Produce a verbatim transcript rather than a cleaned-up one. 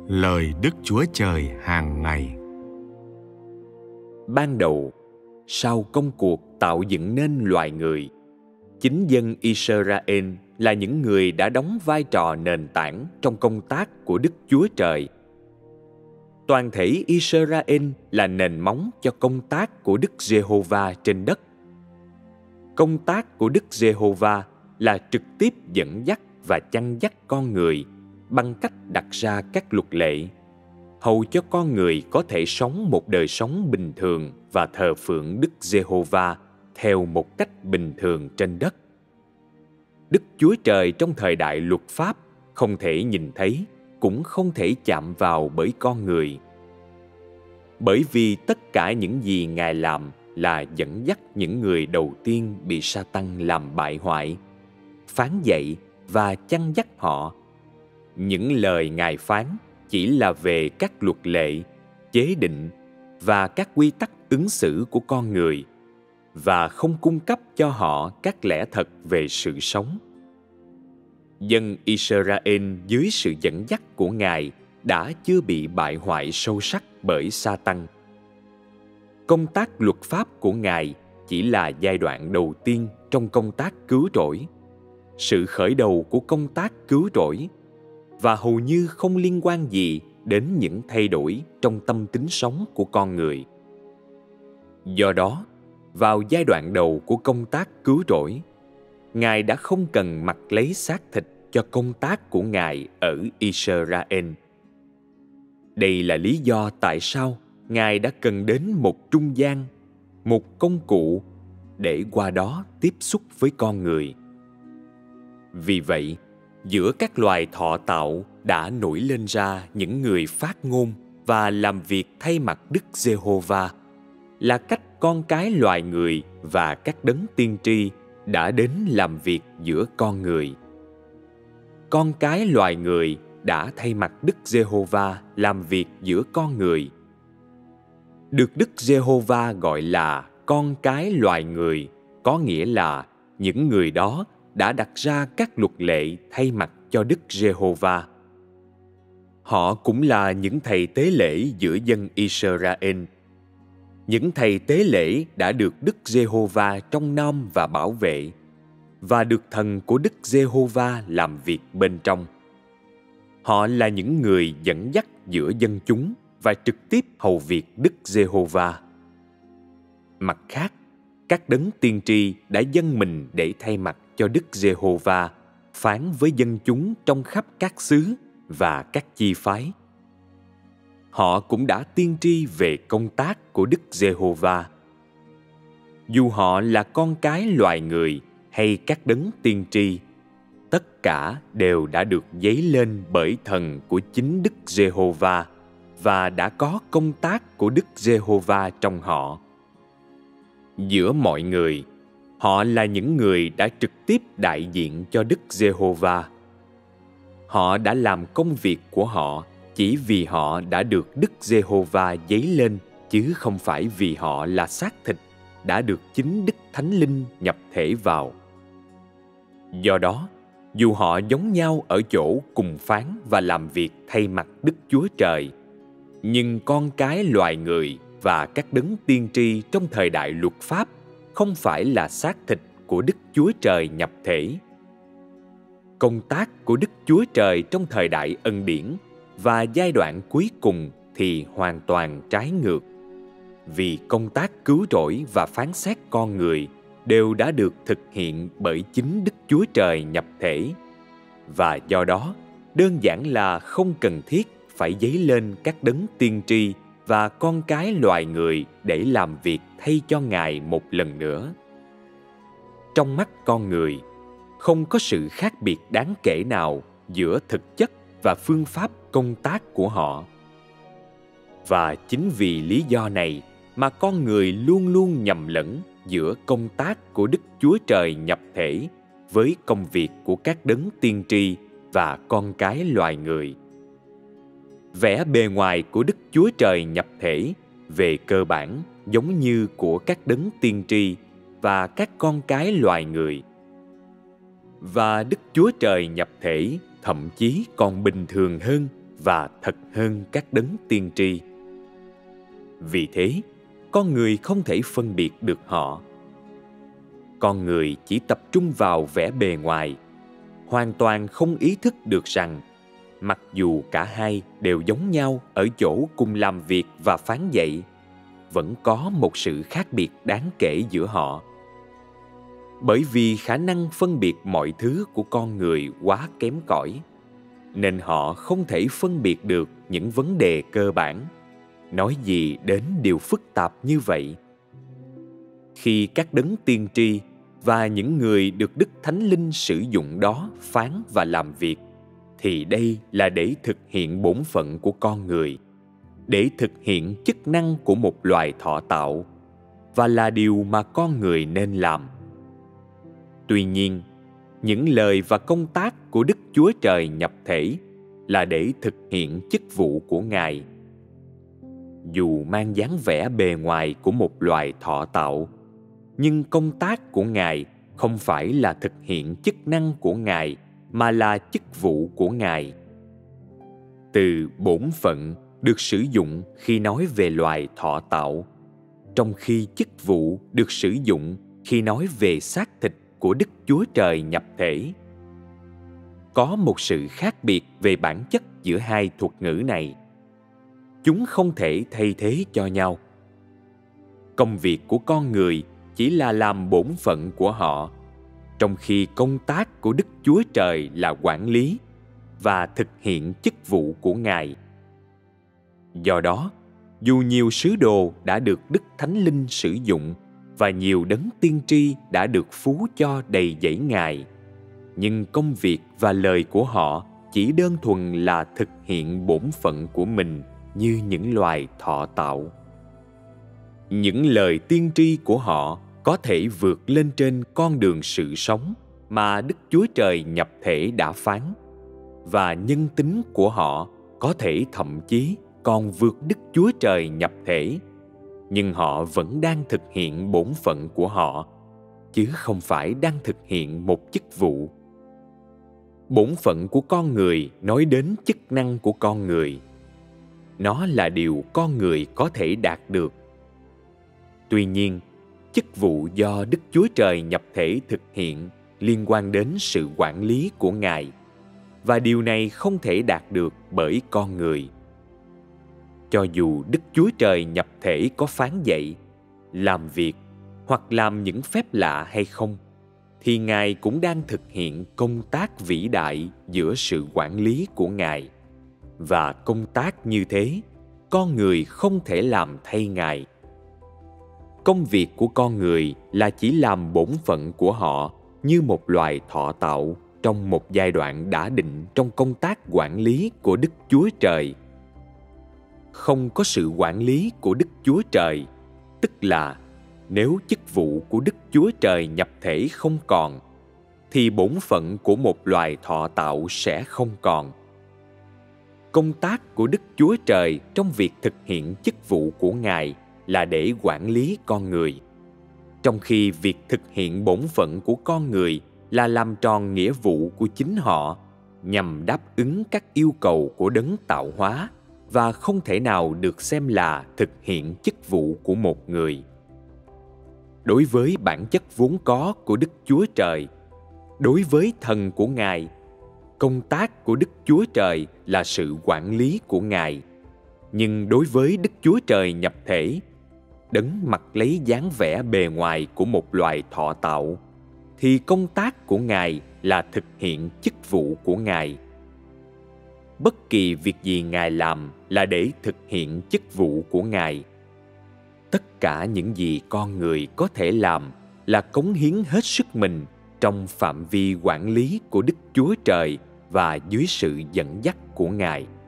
Lời Đức Chúa Trời hàng ngày. Ban đầu, sau công cuộc tạo dựng nên loài người, chính dân Israel là những người đã đóng vai trò nền tảng trong công tác của Đức Chúa Trời. Toàn thể Israel là nền móng cho công tác của Đức Giê-hô-va trên đất. Công tác của Đức Giê-hô-va là trực tiếp dẫn dắt và chăn dắt con người bằng cách đặt ra các luật lệ, hầu cho con người có thể sống một đời sống bình thường và thờ phượng Đức Giê-hô-va theo một cách bình thường trên đất. Đức Chúa Trời trong thời đại luật pháp không thể nhìn thấy, cũng không thể chạm vào bởi con người. Bởi vì tất cả những gì Ngài làm là dẫn dắt những người đầu tiên bị Sa-tăng làm bại hoại, phán dạy và chăn dắt họ. Những lời Ngài phán chỉ là về các luật lệ, chế định và các quy tắc ứng xử của con người, và không cung cấp cho họ các lẽ thật về sự sống. Dân Israel dưới sự dẫn dắt của Ngài đã chưa bị bại hoại sâu sắc bởi Sa-tăng. Công tác luật pháp của Ngài chỉ là giai đoạn đầu tiên trong công tác cứu rỗi, sự khởi đầu của công tác cứu rỗi, và hầu như không liên quan gì đến những thay đổi trong tâm tính sống của con người. Do đó, vào giai đoạn đầu của công tác cứu rỗi, Ngài đã không cần mặc lấy xác thịt cho công tác của Ngài ở Israel. Đây là lý do tại sao Ngài đã cần đến một trung gian, một công cụ để qua đó tiếp xúc với con người. Vì vậy, giữa các loài thọ tạo đã nổi lên ra những người phát ngôn và làm việc thay mặt Đức Giê-hô-va, là cách con cái loài người và các đấng tiên tri đã đến làm việc giữa con người. Con cái loài người đã thay mặt Đức Giê-hô-va làm việc giữa con người. Được Đức Giê-hô-va gọi là con cái loài người, có nghĩa là những người đó đã đặt ra các luật lệ thay mặt cho Đức Giê-hô-va. Họ cũng là những thầy tế lễ giữa dân Israel. Những thầy tế lễ đã được Đức Giê-hô-va trông nom và bảo vệ, và được thần của Đức Giê-hô-va làm việc bên trong. Họ là những người dẫn dắt giữa dân chúng và trực tiếp hầu việc Đức Giê-hô-va. Mặt khác, các đấng tiên tri đã dâng mình để thay mặt cho Đức Giê-hô-va phán với dân chúng trong khắp các xứ và các chi phái. Họ cũng đã tiên tri về công tác của Đức Giê-hô-va. Dù họ là con cái loài người hay các đấng tiên tri, tất cả đều đã được dấy lên bởi thần của chính Đức Giê-hô-va và đã có công tác của Đức Giê-hô-va trong họ. Giữa mọi người, họ là những người đã trực tiếp đại diện cho Đức Giê-hô-va. Họ đã làm công việc của họ chỉ vì họ đã được Đức Giê-hô-va dấy lên, chứ không phải vì họ là xác thịt đã được chính Đức Thánh Linh nhập thể vào. Do đó, dù họ giống nhau ở chỗ cùng phán và làm việc thay mặt Đức Chúa Trời, nhưng con cái loài người và các đấng tiên tri trong thời đại luật pháp không phải là xác thịt của Đức Chúa Trời nhập thể. Công tác của Đức Chúa Trời trong thời đại ân điển và giai đoạn cuối cùng thì hoàn toàn trái ngược, vì công tác cứu rỗi và phán xét con người đều đã được thực hiện bởi chính Đức Chúa Trời nhập thể, và do đó đơn giản là không cần thiết phải dấy lên các đấng tiên tri và con cái loài người để làm việc thay cho Ngài một lần nữa. Trong mắt con người, không có sự khác biệt đáng kể nào giữa thực chất và phương pháp công tác của họ. Và chính vì lý do này mà con người luôn luôn nhầm lẫn giữa công tác của Đức Chúa Trời nhập thể với công việc của các đấng tiên tri và con cái loài người. Vẻ bề ngoài của Đức Chúa Trời nhập thể về cơ bản giống như của các đấng tiên tri và các con cái loài người. Và Đức Chúa Trời nhập thể thậm chí còn bình thường hơn và thật hơn các đấng tiên tri. Vì thế, con người không thể phân biệt được họ. Con người chỉ tập trung vào vẻ bề ngoài, hoàn toàn không ý thức được rằng mặc dù cả hai đều giống nhau ở chỗ cùng làm việc và phán dạy, vẫn có một sự khác biệt đáng kể giữa họ. Bởi vì khả năng phân biệt mọi thứ của con người quá kém cỏi, nên họ không thể phân biệt được những vấn đề cơ bản, nói gì đến điều phức tạp như vậy. Khi các đấng tiên tri và những người được Đức Thánh Linh sử dụng đó phán và làm việc, thì đây là để thực hiện bổn phận của con người, để thực hiện chức năng của một loài thọ tạo, và là điều mà con người nên làm. Tuy nhiên, những lời và công tác của Đức Chúa Trời nhập thể là để thực hiện chức vụ của Ngài. Dù mang dáng vẻ bề ngoài của một loài thọ tạo, nhưng công tác của Ngài không phải là thực hiện chức năng của Ngài, mà là chức vụ của Ngài. Từ bổn phận được sử dụng khi nói về loài thọ tạo, trong khi chức vụ được sử dụng khi nói về xác thịt của Đức Chúa Trời nhập thể. Có một sự khác biệt về bản chất giữa hai thuật ngữ này. Chúng không thể thay thế cho nhau. Công việc của con người chỉ là làm bổn phận của họ, trong khi công tác của Đức Chúa Trời là quản lý và thực hiện chức vụ của Ngài. Do đó, dù nhiều sứ đồ đã được Đức Thánh Linh sử dụng và nhiều đấng tiên tri đã được phú cho đầy dẫy Ngài, nhưng công việc và lời của họ chỉ đơn thuần là thực hiện bổn phận của mình như những loài thọ tạo. Những lời tiên tri của họ có thể vượt lên trên con đường sự sống mà Đức Chúa Trời nhập thể đã phán, và nhân tính của họ có thể thậm chí còn vượt Đức Chúa Trời nhập thể, nhưng họ vẫn đang thực hiện bổn phận của họ, chứ không phải đang thực hiện một chức vụ. Bổn phận của con người nói đến chức năng của con người. Nó là điều con người có thể đạt được. Tuy nhiên, chức vụ do Đức Chúa Trời nhập thể thực hiện liên quan đến sự quản lý của Ngài, và điều này không thể đạt được bởi con người. Cho dù Đức Chúa Trời nhập thể có phán dạy, làm việc hoặc làm những phép lạ hay không, thì Ngài cũng đang thực hiện công tác vĩ đại giữa sự quản lý của Ngài. Và công tác như thế, con người không thể làm thay Ngài. Công việc của con người là chỉ làm bổn phận của họ như một loài thọ tạo trong một giai đoạn đã định trong công tác quản lý của Đức Chúa Trời. Không có sự quản lý của Đức Chúa Trời, tức là nếu chức vụ của Đức Chúa Trời nhập thể không còn, thì bổn phận của một loài thọ tạo sẽ không còn. Công tác của Đức Chúa Trời trong việc thực hiện chức vụ của Ngài là để quản lý con người, trong khi việc thực hiện bổn phận của con người là làm tròn nghĩa vụ của chính họ nhằm đáp ứng các yêu cầu của đấng tạo hóa, và không thể nào được xem là thực hiện chức vụ của một người. Đối với bản chất vốn có của Đức Chúa Trời, đối với thần của Ngài, công tác của Đức Chúa Trời là sự quản lý của Ngài. Nhưng đối với Đức Chúa Trời nhập thể, đấng mặc lấy dáng vẻ bề ngoài của một loài thọ tạo, thì công tác của Ngài là thực hiện chức vụ của Ngài. Bất kỳ việc gì Ngài làm là để thực hiện chức vụ của Ngài. Tất cả những gì con người có thể làm là cống hiến hết sức mình trong phạm vi quản lý của Đức Chúa Trời và dưới sự dẫn dắt của Ngài.